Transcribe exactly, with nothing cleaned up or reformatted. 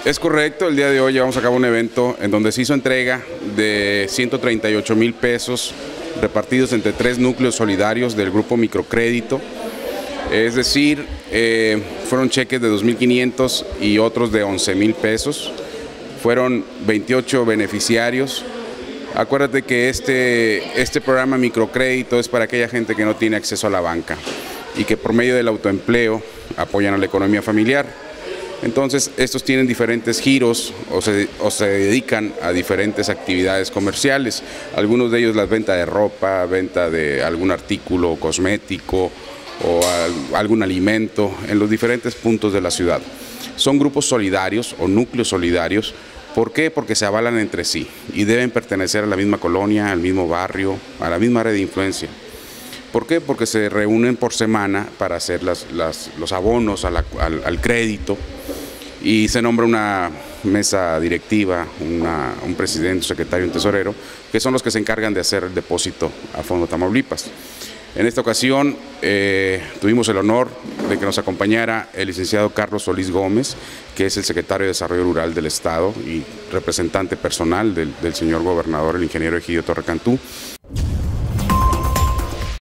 Es correcto, el día de hoy llevamos a cabo un evento en donde se hizo entrega de ciento treinta y ocho mil pesos repartidos entre tres núcleos solidarios del grupo Microcrédito. Es decir, eh, fueron cheques de dos mil quinientos y otros de once mil pesos. Fueron veintiocho beneficiarios. Acuérdate que este, este programa Microcrédito es para aquella gente que no tiene acceso a la banca y que por medio del autoempleo apoyan a la economía familiar. Entonces, estos tienen diferentes giros o se, o se dedican a diferentes actividades comerciales. Algunos de ellos la venta de ropa, venta de algún artículo cosmético o al, algún alimento en los diferentes puntos de la ciudad. Son grupos solidarios o núcleos solidarios. ¿Por qué? Porque se avalan entre sí y deben pertenecer a la misma colonia, al mismo barrio, a la misma red de influencia. ¿Por qué? Porque se reúnen por semana para hacer las, las, los abonos a la, al, al crédito y se nombra una mesa directiva, una, un presidente, un secretario, un tesorero, que son los que se encargan de hacer el depósito a Fondo Tamaulipas. En esta ocasión eh, tuvimos el honor de que nos acompañara el licenciado Carlos Solís Gómez, que es el secretario de Desarrollo Rural del Estado y representante personal del, del señor gobernador, el ingeniero Egidio Torrecantú.